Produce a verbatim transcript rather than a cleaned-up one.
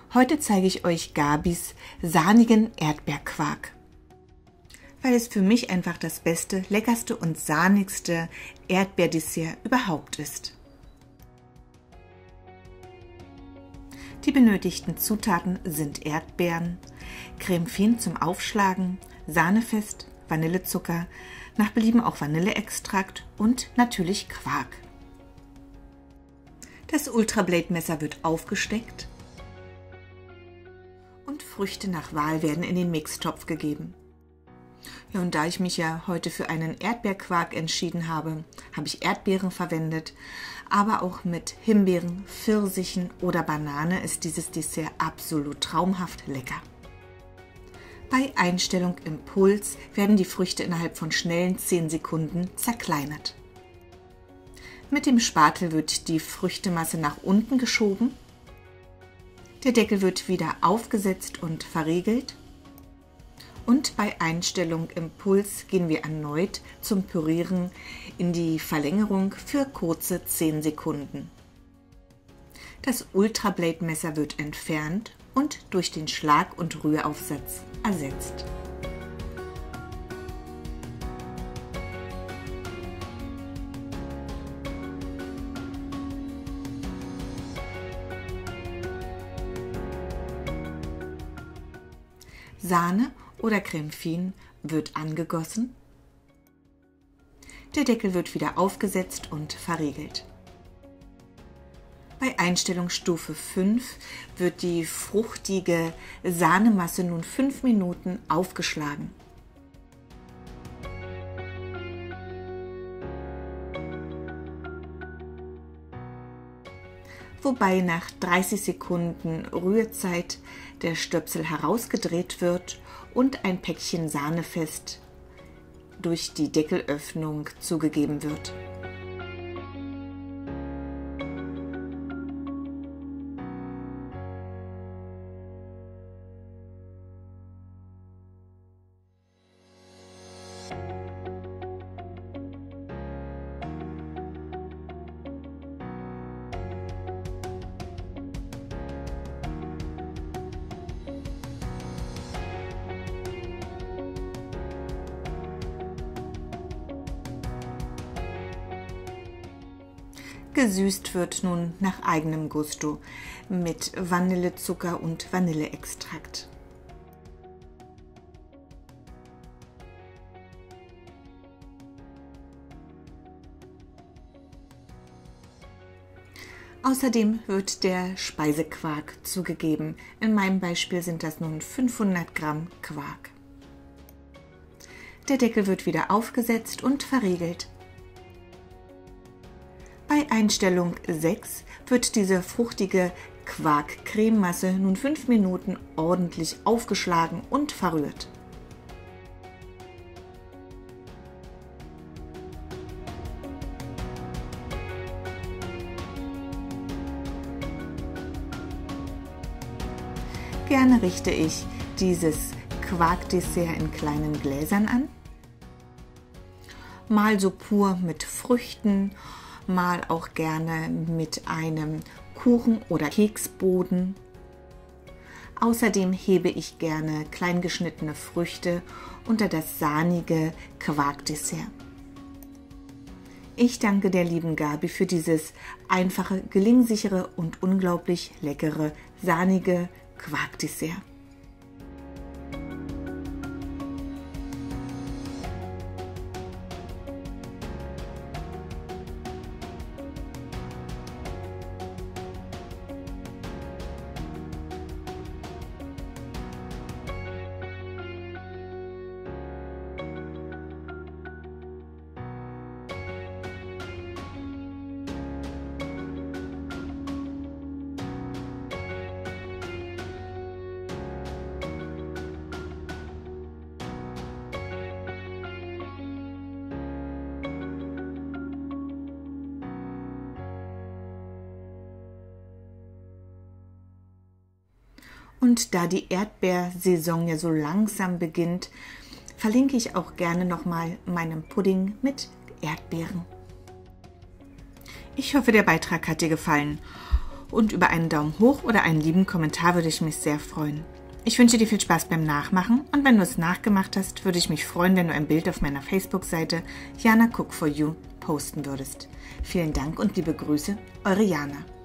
Heute zeige ich euch Gabis sahnigen Erdbeerquark, weil es für mich einfach das beste, leckerste und sahnigste Erdbeerdessert überhaupt ist. Die benötigten Zutaten sind Erdbeeren, Creme Fin zum Aufschlagen, Sahnefest, Vanillezucker, nach Belieben auch Vanilleextrakt und natürlich Quark. Das Ultrablade-Messer wird aufgesteckt und Früchte nach Wahl werden in den Mixtopf gegeben. Ja, und da ich mich ja heute für einen Erdbeerquark entschieden habe, habe ich Erdbeeren verwendet, aber auch mit Himbeeren, Pfirsichen oder Banane ist dieses Dessert absolut traumhaft lecker. Bei Einstellung Impuls werden die Früchte innerhalb von schnellen zehn Sekunden zerkleinert. Mit dem Spatel wird die Früchtemasse nach unten geschoben. Der Deckel wird wieder aufgesetzt und verriegelt. Und bei Einstellung Impuls gehen wir erneut zum Pürieren in die Verlängerung für kurze zehn Sekunden. Das Ultrablade-Messer wird entfernt und durch den Schlag- und Rühraufsatz ersetzt. Sahne oder Creme Fin wird angegossen. Der Deckel wird wieder aufgesetzt und verriegelt. Bei Einstellung Stufe fünf wird die fruchtige Sahnemasse nun fünf Minuten aufgeschlagen. Wobei nach dreißig Sekunden Rührzeit der Stöpsel herausgedreht wird und ein Päckchen Sahnefest durch die Deckelöffnung zugegeben wird. Gesüßt wird nun nach eigenem Gusto mit Vanillezucker und Vanilleextrakt. Außerdem wird der Speisequark zugegeben. In meinem Beispiel sind das nun fünfhundert Gramm Quark. Der Deckel wird wieder aufgesetzt und verriegelt. Bei Einstellung sechs wird diese fruchtige Quark-Crememasse nun fünf Minuten ordentlich aufgeschlagen und verrührt. Gerne richte ich dieses Quarkdessert in kleinen Gläsern an, mal so pur mit Früchten, mal auch gerne mit einem Kuchen- oder Keksboden. Außerdem hebe ich gerne kleingeschnittene Früchte unter das sahnige Quarkdessert. Ich danke der lieben Gabi für dieses einfache, gelingensichere und unglaublich leckere, sahnige Quarkdessert. Und da die Erdbeersaison ja so langsam beginnt, verlinke ich auch gerne nochmal meinen Pudding mit Erdbeeren. Ich hoffe, der Beitrag hat dir gefallen. Und über einen Daumen hoch oder einen lieben Kommentar würde ich mich sehr freuen. Ich wünsche dir viel Spaß beim Nachmachen und wenn du es nachgemacht hast, würde ich mich freuen, wenn du ein Bild auf meiner Facebook-Seite Jana Cook for You posten würdest. Vielen Dank und liebe Grüße, eure Jana.